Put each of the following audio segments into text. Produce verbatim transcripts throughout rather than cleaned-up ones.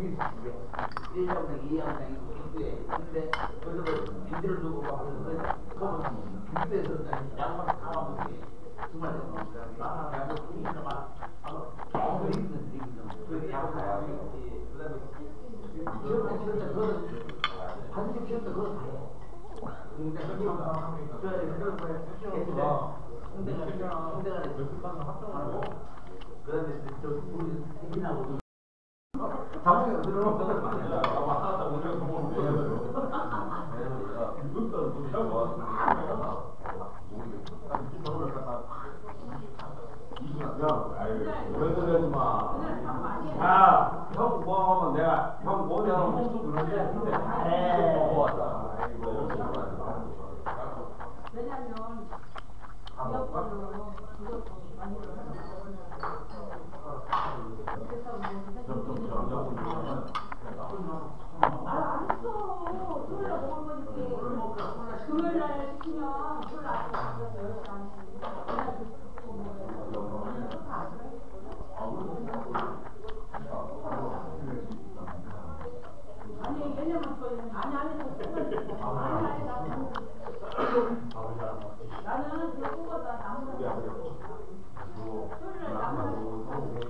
일 영상, 이 영상이 인도에 있는데 그래서 인도를 두고 하는 거예요. 인도에서 양반 다 와서 정말 나는 야구 인도 막 하고 있는 있는 그 야구 가야 그다음에 지금 지금 그거는 한국 지금 그거 다 해. 근데 그거 그래 그런 거에 홍대가 홍대가 몇번 합동하고 그다음에 저 우리 대기나고 자문에 들어오는 것들 많아요. 왔다 갔다 오는 거 보면 야, 형 뭐 하면 내가 형 뭐냐 하면 그런데 근데 잘해. 왜냐면 기업권으로 무조건 많이 알았어. 토요일날 뭐 한 번씩 금요일날 시키면 토요일 아침에 아니 왜냐면 저희는 아니 아니 나는 그거보다 나무는 토요일날 나무는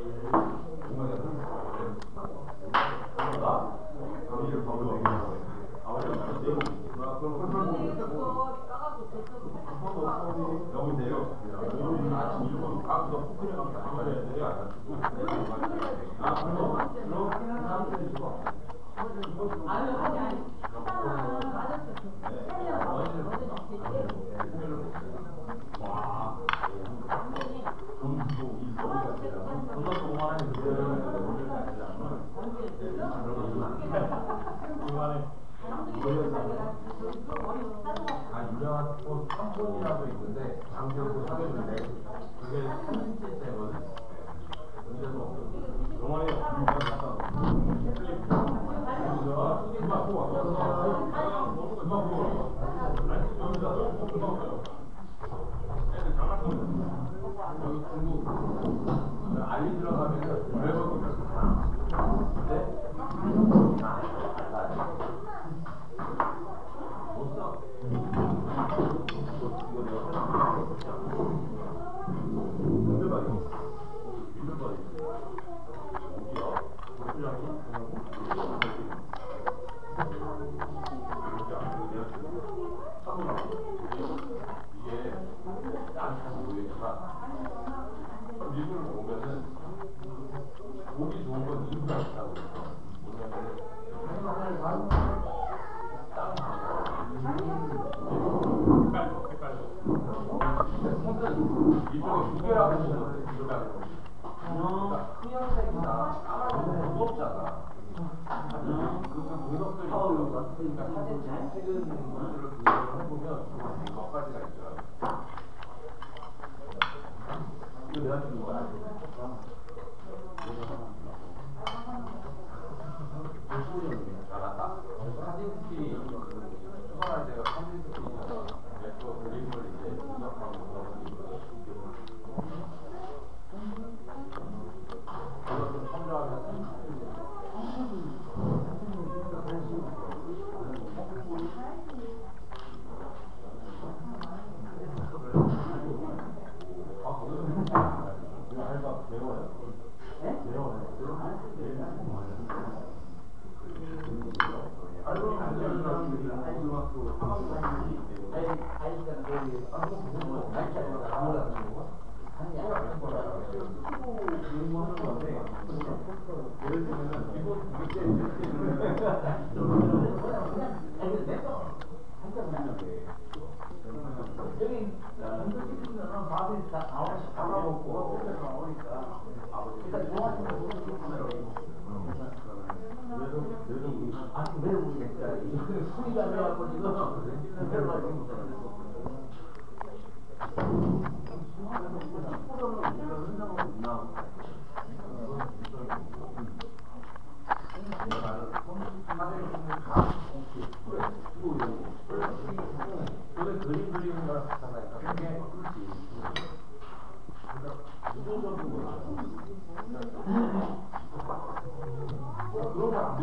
아, 유명한 또 삼촌이라고 있는데 장기하고 사귀었는데 그게 삼 년째 때거든. 근데도 영화에 유명한 갔다 클립 금방 보고 왔어. 금방 보고 왔어. 금방 가요. 애들 장난감 여기 중국 알리 들어가면 외국 근데 미국을 보면은 보기 좋은 건 이유가 있다고 그래서 헷갈려 헷갈려 이쪽에 두 개라고 보는데 그러니까 흑연색이나 까만색은 무겁잖아. 그 분석들이 그러니까 사진 잘 찍은 분들을 분석을 해보면 몇 가지가 있더라고. 이거 내가 찍은 거야. 알았다. 사진 스킬이 수선할 때가 사진 스킬이잖아. 그 그림을 이제 분석하고 그걸 좀 참조하면서 예를 들면 기본 이게 여기 공부시키면은 밥이 다 나오니까 밥먹고 나오니까 일단 좋아하는 아니 왜 모르겠어요. 이거는 소리가 안 나갖고 지금 별로 안 되는 그게 그림 그리는 거랑 비슷하다니까. 그게 무도적인 거죠. 그런 거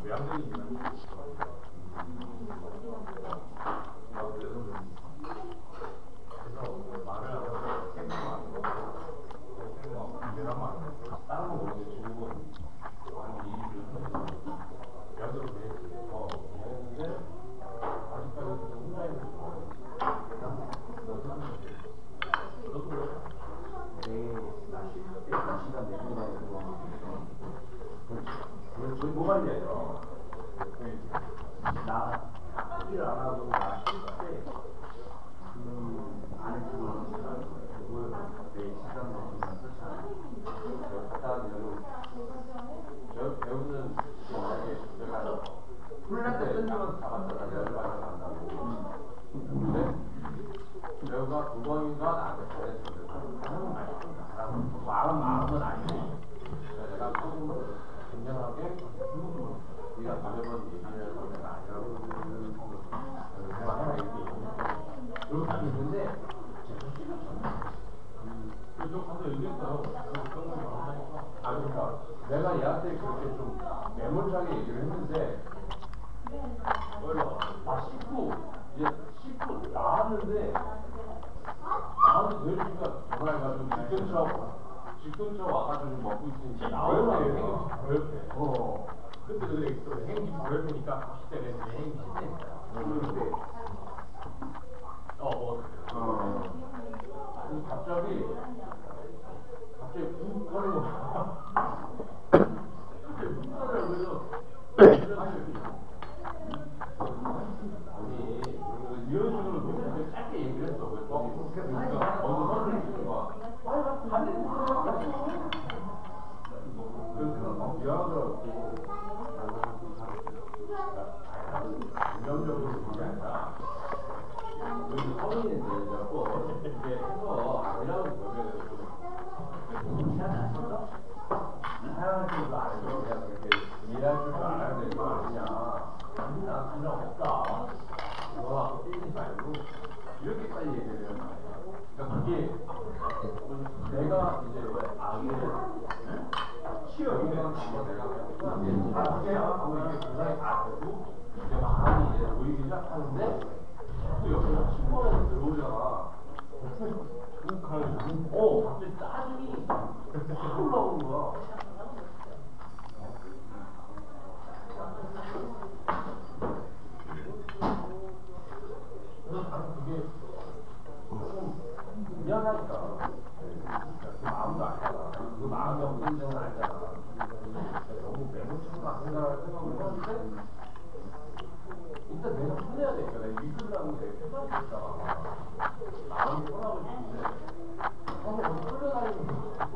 저희 모발이 아니라 나 일을 안 하고 나 쉴 때 그 안에 들어오는 사람 그걸 내 시간 먹으면 설치하는 갔다 오면 저 배우는 만약에 제가 훈련 때 끝나면 다 갔다가 열을 받아간다고 근데 배우가 두 번인가 나한테 보냈거든. 하는 말이 나라고 마음 마음은 아니고 내가 조금 굉장하게 네가 두번 얘기를 하는 건 아니라고 그만해라 이렇게 그렇게 있는데 그쪽 가서 얘기했어요. 아 그러니까 내가 얘한테 그렇게 좀 매몰차게 얘기를 했는데 아 씻고 이제 씻고 나왔는데 나한테 도현이가 전화해가지고 집 근처 집 근처 와가지고 먹고 있으니까 나오더라고요. 바로 옆에. 어 그때 그래 있어. 행기 바로 옆이니까 갑시다 그랬는데 행기 씻네. 그런데 어 뭐. 어 그리고 갑자기 갑자기 훅 하는 거야. 갑자기 훅 하더라고요. 그래서 아니 이런 식으로 너무 짧게 얘기를 했어. 왜 또? 그러니까 먼저 선을 주는 거야. 그래서 막 미안하더라고. 감정적으로 그런 게 아니라 여기 성인인데 자꾸 이렇게 해서 아니라고 그러면 좀 사랑할 줄도 알고 그냥 그렇게 이해할 줄도 알아야 되는 거 아니냐. 난 감정 없다. 너하고 삐지 말고 이렇게까지 얘기를 해요. 그러니까 그게 내가 이제 아기를 키워보면 내가 그냥 다 그게야 하고 이게 구상이 다 되고 이제 마음이 이제 보이기 시작하는데 또 옆에서 친구가 들어오잖아. 어, 갑자기 짜증이 확 올라오는 거야. 그래서 나는 그게 조금 미안하니까 그 마음도 알잖아. 그 마음이 없는 점은 알잖아. 너무 매몰치는 거 아닌가 생각을 했는데 일단 내가 혼내야 되니까 내가 믿으려고 내 표정이 있잖아. 마음이 편하고 싶은데 한번 거기 끌려다니는 거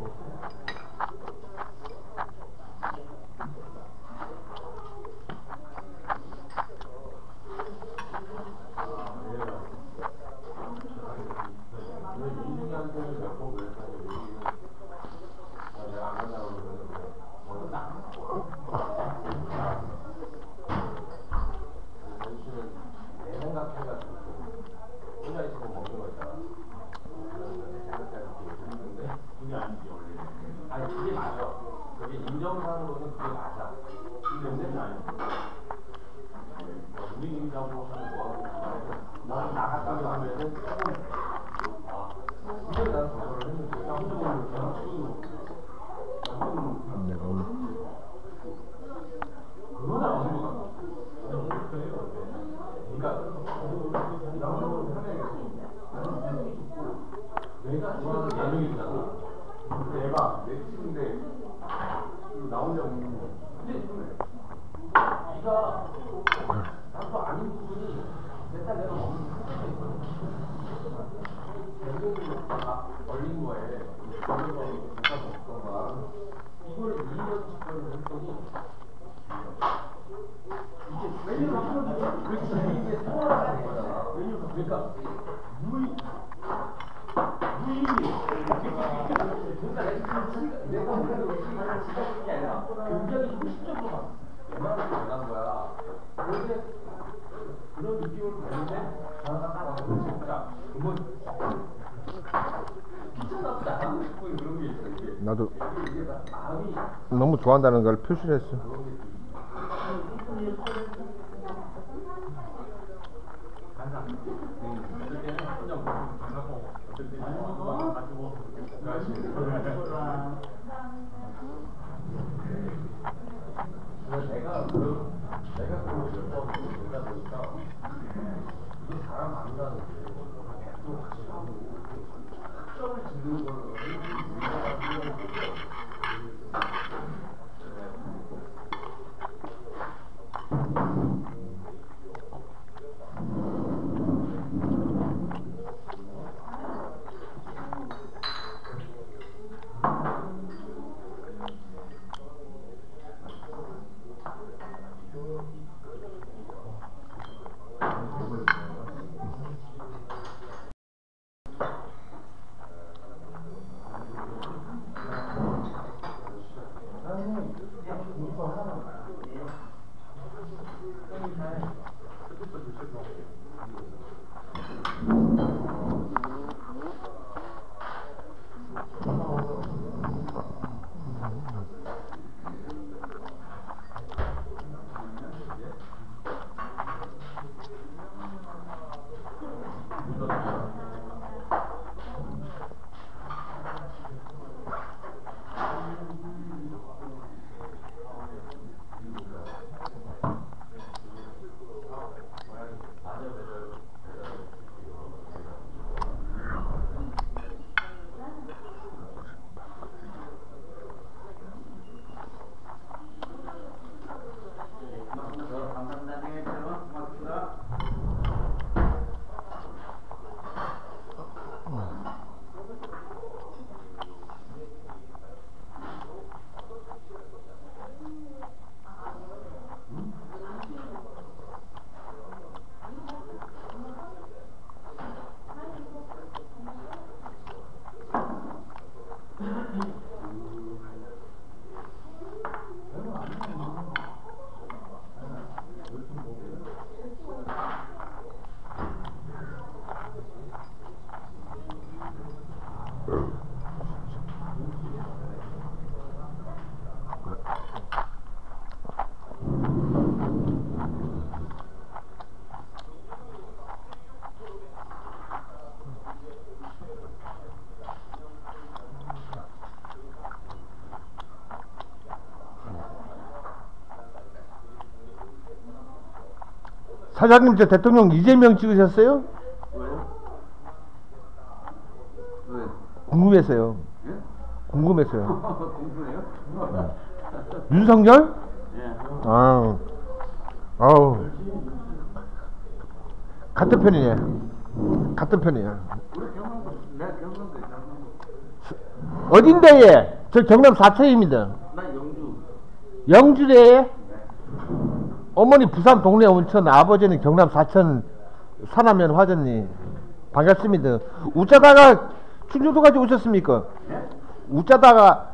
민중이한테는 몇 번 그랬더니 민중이는 내가 안 간다고 그러면 먼저 딱 당신은 내 생각해가지고 혼자 있으면 먹는 거 있잖아. 그러면 내 생각해가지고 얘기했는데 그게 아니지 원래. 아니 그게 맞아. 그게 인정상으로는 그게 맞아. 근데 아니지. 우리인다고 하는 거하고 나는 나갔다고 하면은 조금 아 이걸 난 저거를 했는데 나 혼자 먹는 거야. 내가 오늘 그건 아닌 것 같아. 그러니까 나오는 편하게 내가 좋아하는 예능이잖아. 얘가 내 친구인데 나 혼자 먹는 거. 근데 네가 나도 아닌 부분이 맨날 내가 먹는 한계가 있거든. 배경이 다 걸린 거에 걸린 거에 누가 먹던가 이걸 이 년씩 걸을 했더니 이게 메뉴를 하면 그렇지 이게 소화가 되는 거잖아. 그러니까 무의 무의미 그러니까 내가 먹는 음식이 지각이 아니라 굉장히 소식적으로 봤어. 얼마나 변한 거야. 그런데 그런 느낌을 받는데 전화가 딱 와서 진짜 그건 귀찮아서 나가고 싶고 그런 게 있어. 이게 나도 이게 마음이 너무 좋아한다는 걸 표시를 했어. 그런 게 있어. 항상 어떨 때는 혼자 먹으면 장난하고 어떨 때는 엄마가 가지고 내가 그 내가 그 여자하고 놀다 보니까 이게 사람 아니라는 게 계속 같이 하고 특성을 짓는 거는 우리가 필요한 거죠. 사장님, 저 대통령 이재명 찍으셨어요? 왜요? 왜? 궁금해서요. 예? 궁금해서요. 공부해요? 윤석열? 예. 아, 아우, 같은 편이네. 같은 편이야. 우리 경상도, 내가 경상도에 경상도. 어딘데 얘? 저 경남 사천입니다. 나 영주. 영주대. 어머니 부산 동네 온천, 아버지는 경남 사천 사남면 화전리. 반갑습니다. 웃자다가 충청도까지 오셨습니까? 예? 웃자다가